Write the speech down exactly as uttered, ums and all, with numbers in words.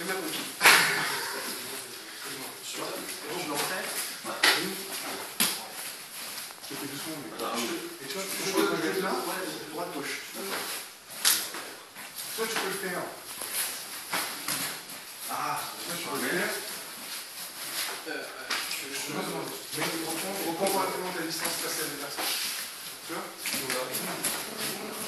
C'est même ok. Je le refais. Je fais doucement. Et toi, tu peux le mettre là, droite-gauche. Toi, tu peux le faire. Ah, toi, tu peux le faire. Je demande. Mais reprends vraiment ta distance face à l'adversaire. Tu vois?